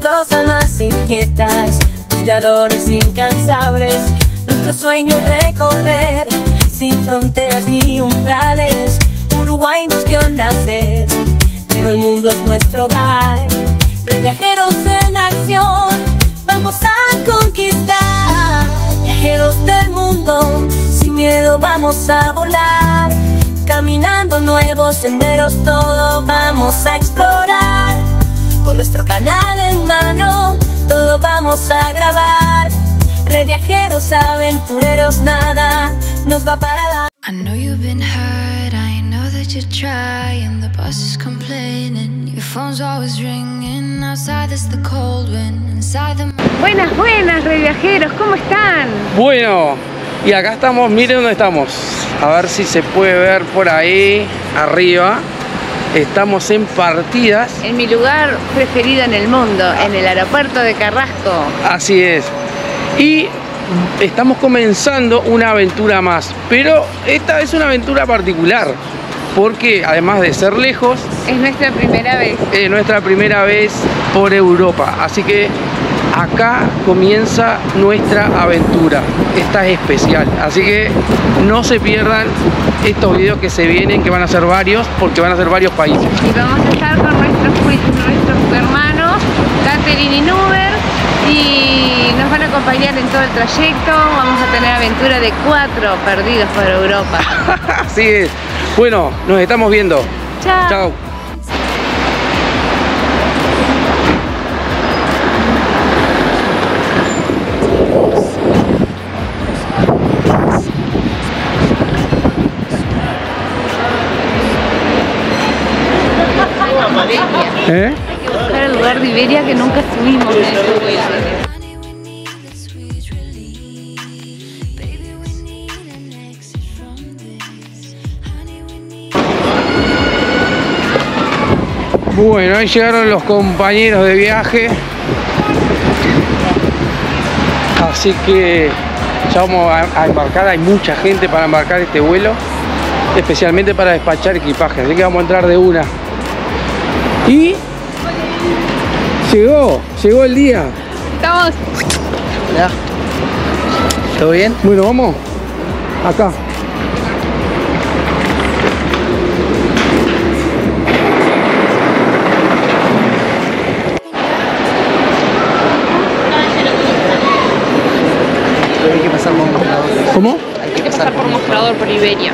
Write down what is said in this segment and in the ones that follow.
Dos almas inquietas, luchadores incansables, nuestro sueño de correr sin fronteras ni umbrales. Uruguay nos vio nacer, pero el mundo es nuestro hogar. Viajeros en acción, vamos a conquistar. Viajeros del mundo, sin miedo vamos a volar. Caminando nuevos senderos, todo vamos a explorar. Con nuestro canal en mano, todo vamos a grabar. Red Viajeros aventureros, nada nos va a parar. I know you've been hurt, I know that you're trying. The boss is complaining, your phone's always ringing. Outside there's the cold wind, inside the... Buenas, buenas, Red Viajeros, ¿cómo están? Bueno, y acá estamos, miren dónde estamos. A ver si se puede ver por ahí, arriba. Estamos en Partidas. En mi lugar preferido en el mundo, en el aeropuerto de Carrasco. Así es. Y estamos comenzando una aventura más. Pero esta es una aventura particular. Porque además de ser lejos, es nuestra primera vez. Es nuestra primera vez por Europa. Así que acá comienza nuestra aventura. Esta es especial. Así que no se pierdan estos videos que se vienen, que van a ser varios, porque van a ser varios países. Y vamos a estar con nuestros hermanos, Catherine y Nuber, y nos van a acompañar en todo el trayecto. Vamos a tener aventura de 4 perdidos por Europa. Así es. Bueno, nos estamos viendo. Chao. Chao. Hay que buscar el lugar de Iberia que nunca estuvimos en este vuelo. Bueno, ahí llegaron los compañeros de viaje. Así que ya vamos a embarcar. Hay mucha gente para embarcar este vuelo, especialmente para despachar equipaje. Así que vamos a entrar de una. Y llegó el día. Estamos. ¿Ya? ¿Todo bien? Bueno, vamos acá. Hay que pasar por mostrador. ¿Cómo? Hay que pasar por mostrador, por Iberia.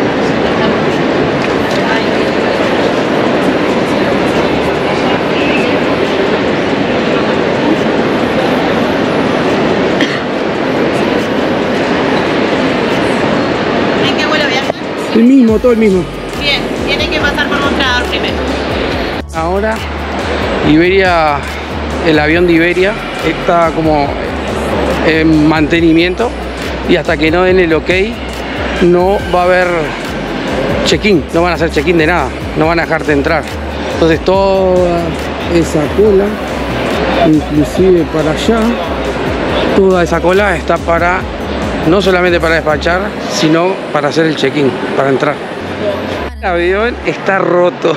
¿En qué vuelo viaja? El mismo, todo el mismo. Bien, tiene que pasar por mostrador primero. Ahora, Iberia, el avión de Iberia está como en mantenimiento y hasta que no den el ok no va a haber check-in, no van a hacer check-in de nada, no van a dejarte entrar. Entonces toda esa cola, inclusive para allá, toda esa cola está para, no solamente para despachar, sino para hacer el check-in, para entrar. El avión está roto.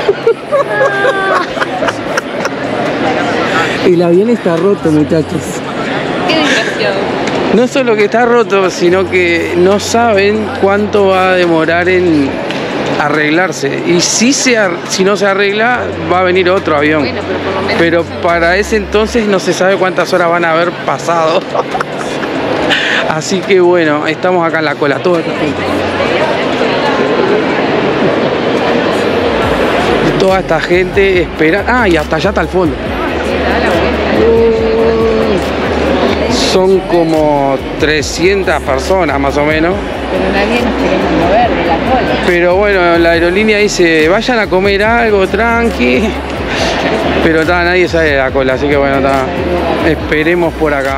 El avión está roto, muchachos. Qué desgraciado. No solo que está roto, sino que no saben cuánto va a demorar en arreglarse. Y si no se arregla, va a venir otro avión. Bueno, pero por lo menos Pero para ese entonces no se sabe cuántas horas van a haber pasado. Así que bueno, estamos acá en la cola, toda esta gente. Toda esta gente espera. Ah, y hasta allá está el fondo. Son como 300 personas más o menos. Pero nadie nos queremos mover de la cola. Pero bueno, la aerolínea dice, vayan a comer algo, tranqui. Pero nadie sale de la cola, así que bueno, esperemos por acá.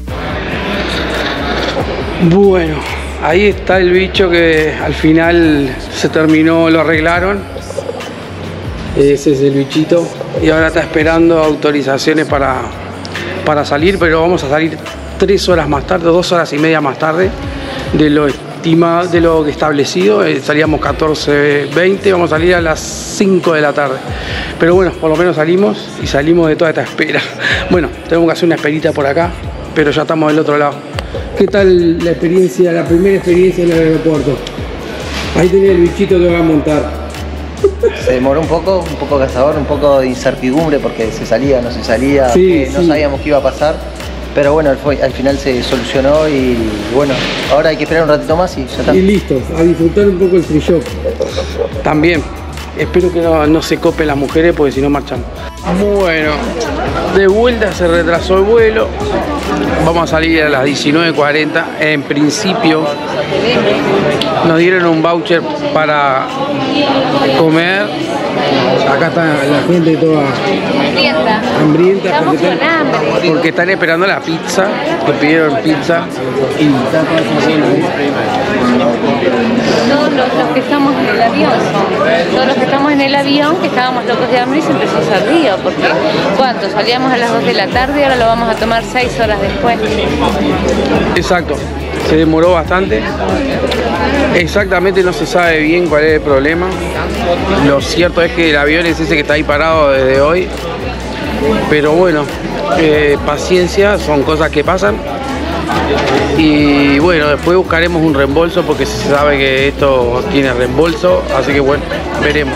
Bueno, ahí está el bicho que al final se terminó, lo arreglaron. Ese es el bichito. Y ahora está esperando autorizaciones para salir, pero vamos a salir 3 horas más tarde, 2 horas y media más tarde de lo estimado, de lo que establecido, salíamos 14:20, vamos a salir a las 5 de la tarde. Pero bueno, por lo menos salimos y salimos de toda esta espera. Bueno, tenemos que hacer una esperita por acá, pero ya estamos del otro lado. ¿Qué tal la experiencia, la primera experiencia en el aeropuerto? Ahí tenía el bichito que va a montar. Se demoró un poco cazador, un poco de incertidumbre porque se salía, no se salía, Sí, no sabíamos qué iba a pasar. Pero bueno, al final se solucionó y bueno, ahora hay que esperar un ratito más y ya está. Y listo, a disfrutar un poco el free shop. También, espero que no se copen las mujeres porque si no marchan. Bueno, de vuelta se retrasó el vuelo. Vamos a salir a las 19:40. En principio nos dieron un voucher para comer. Acá está la gente toda hambrienta porque están esperando la pizza, que pidieron pizza y está Todos los que estamos en el avión, todos los que estamos en el avión, que estábamos locos de hambre y se empezó a hacer río, porque ¿cuánto? Salíamos a las 2 de la tarde y ahora lo vamos a tomar 6 horas después. Exacto, se demoró bastante. Exactamente no se sabe bien cuál es el problema. Lo cierto es que el avión es ese que está ahí parado desde hoy. Pero bueno, paciencia, son cosas que pasan. Y bueno, después buscaremos un reembolso porque se sabe que esto tiene reembolso. Así que bueno, veremos.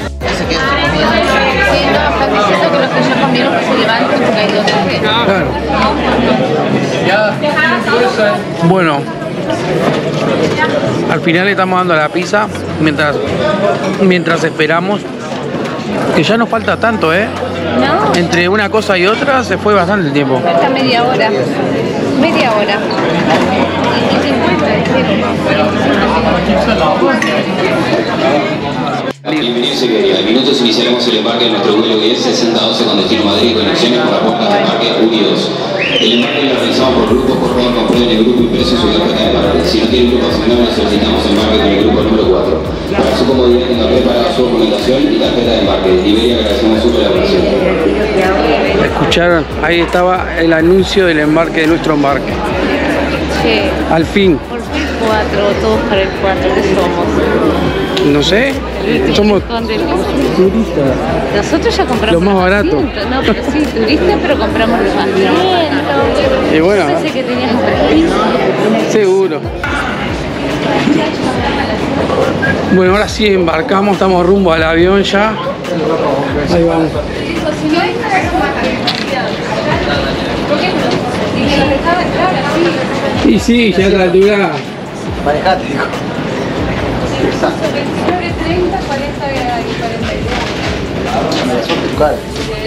Sí, no, están diciendo que los que ya comieron que se levanten porque hay otros que... Claro. Bueno, al final le estamos dando la pizza mientras esperamos, que ya nos falta tanto, No, entre una cosa y otra se fue bastante el tiempo. falta media hora. Media hora. Y 50. Bienvenidos a Iberia. En minutos iniciaremos el embarque de nuestro vuelo 10-6012 con destino Madrid y conexiones con la puerta de embarque U2. El embarque lo realizamos por grupos, por favor comprueben el grupo impreso en su tarjeta de embarque. Si no tiene grupo asignado, le solicitamos embarque con el grupo número 4. Para su comodidad tenga preparada su documentación y tarjeta de embarque. Iberia, agradecemos su colaboración. ¿Escucharon? Ahí estaba el anuncio del embarque de nuestro embarque. Sí. Al fin. Por fin 4, todos para el 4, ¿qué somos? No sé, somos turistas. Nosotros ya compramos Lo más los barato. asientos. No, pero sí, turistas, pero compramos los asientos. Y bueno, Yo pensé que teníamos prestigio. seguro. Bueno, ahora sí embarcamos, estamos rumbo al avión ya. Ahí vamos. Y sí, ya a la altura. Manejate, dijo. 30, 40 y 40.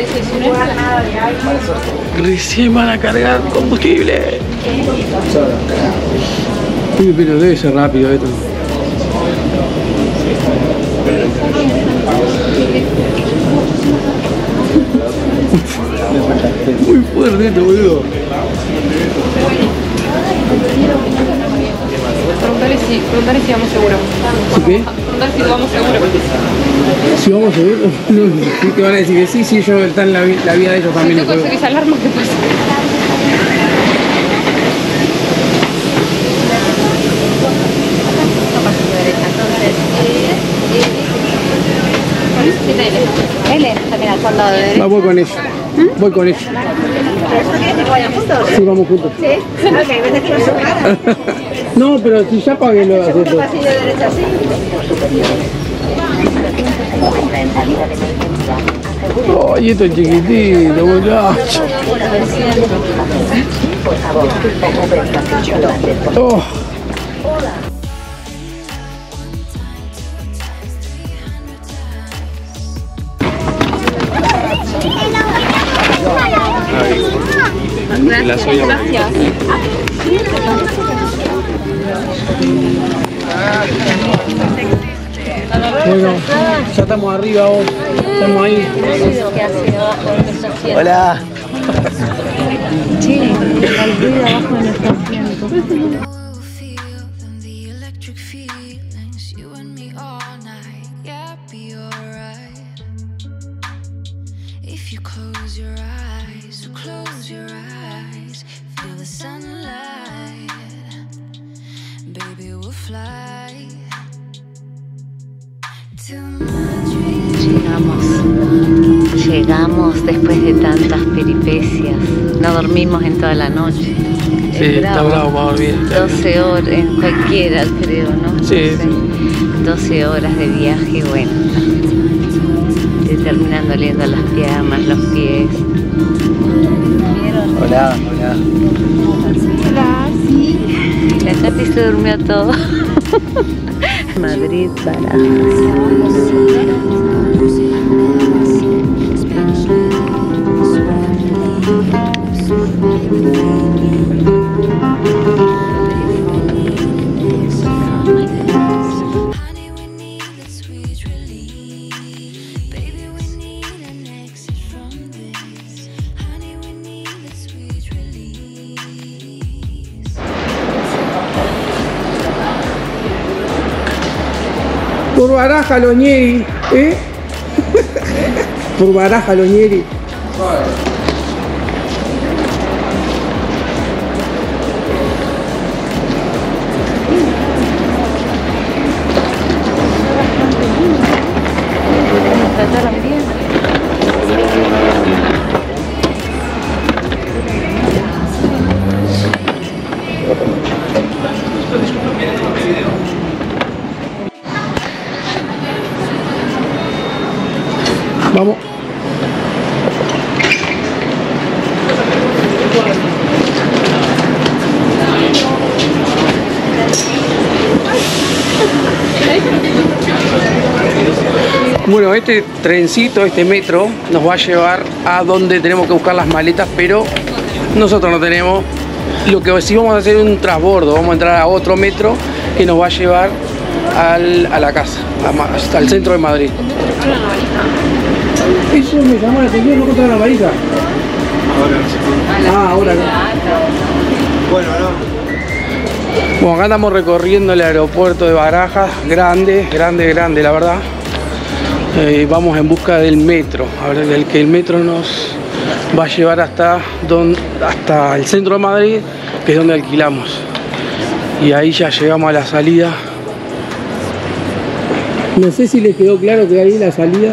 Recién van a cargar combustible. Uy, pero debe ser rápido esto. Muy fuerte esto, boludo. Preguntarle si vamos seguro. ¿Sí qué? Preguntarle si vamos seguro. Si vamos a subir, no, sí te van a decir que sí, sí, ellos están en la vida de ellos también. Si tú conseguís alarma, ¿qué pasa? L, también al fondo de derecha. Va, voy con ellos. Voy con ellos. Sí, vamos juntos. ¿Sí? Ok, ¿ves que No, pero si ya pagué lo de segundo pasillo de derecha así? Ay, esto es chiquitito, boludo. Oh. Gracias. Gracias. Bueno, ya estamos arriba vos. Estamos ahí. Hola. Sí, el ruido abajo de nuestro asiento. baby, we'll fly to Llegamos después de tantas peripecias. No dormimos en toda la noche. Sí, está bravo para dormir. 12 horas, en cualquiera creo, ¿no? Sí, sí. 12 horas de viaje, bueno. Te terminan doliendo las piernas, los pies. Hola, hola. Hola, sí. La Katy se durmió todo. Madrid, Barajas. Por Baraja Loñeri, ¿eh? Por Baraja Loñeri. Vamos. Bueno, este trencito, este metro, nos va a llevar a donde tenemos que buscar las maletas, pero nosotros no tenemos. Lo que sí vamos a hacer es un transbordo, vamos a entrar a otro metro que nos va a llevar a la casa, hasta el centro de Madrid. Eso me llamó la atención, no encontraron la varija. Ahora. Bueno, acá estamos recorriendo el aeropuerto de Barajas, grande, la verdad. Vamos en busca del metro, a ver, del que el metro nos va a llevar hasta el centro de Madrid, que es donde alquilamos. Y ahí ya llegamos a la salida. No sé si les quedó claro que ahí la salida.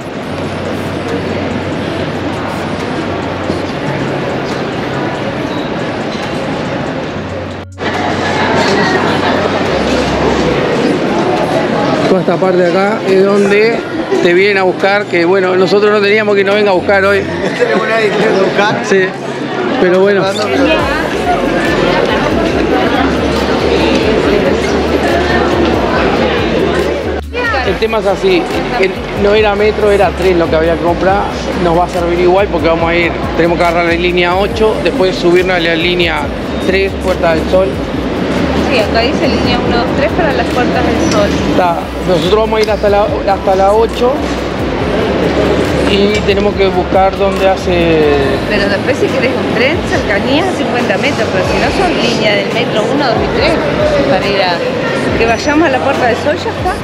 Toda esta parte de acá es donde te vienen a buscar, que bueno, nosotros no teníamos que nos venga a buscar hoy. ¿No tenemos nadie que venga a buscar? Sí, pero bueno. El tema es así, no era metro, era tren lo que había que comprar, nos va a servir igual porque vamos a ir, tenemos que agarrar la línea 8, después subirnos a la línea 3, Puerta del Sol. Sí, acá dice línea 1, 2, 3 para las Puertas del Sol. Nosotros vamos a ir hasta la 8 y tenemos que buscar dónde hace... Pero después si querés un tren, cercanías a 50 metros, pero si no son líneas del metro 1, 2 y 3, para ir a... que vayamos a la Puerta del Sol, ya está.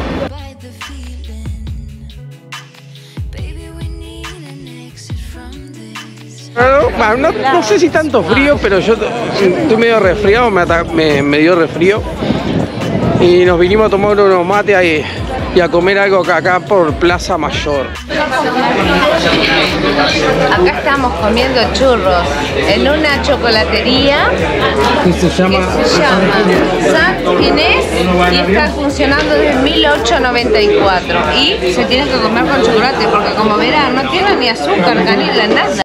No sé si tanto frío, pero yo estoy medio resfriado, me dio resfrío. Y nos vinimos a tomar unos mates y a comer algo acá por Plaza Mayor. Acá estamos comiendo churros en una chocolatería que se llama San Inés y está funcionando desde 1894 y se tiene que comer con chocolate porque como verán no tiene ni azúcar, canela, nada.